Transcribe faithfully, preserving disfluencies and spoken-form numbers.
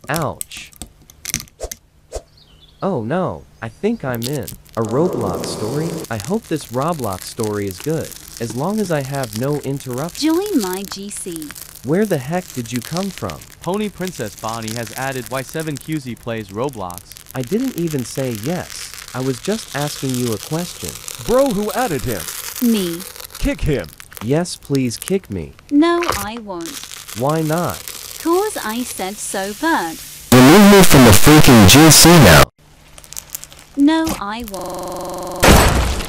Ouch. Oh no, I think I'm in. A Roblox story? I hope this Roblox story is good, as long as I have no interruptions. Join my G C. Where the heck did you come from? Pony Princess Bonnie has added Y seven Q Z plays Roblox. I didn't even say yes. I was just asking you a question. Bro, who added him? Me. Kick him. Yes, please kick me. No, I won't. Why not? Cause I said so, bird. Remove me from the freaking G C now. No, I won't.